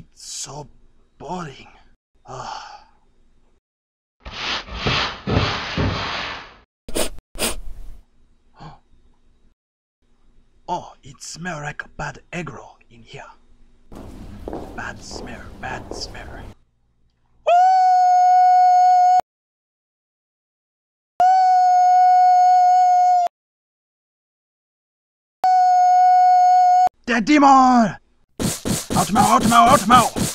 It's so boring. Oh, it smells like a bad egg roll in here. Bad smell, bad smell. The demon! Out now, out now, out now!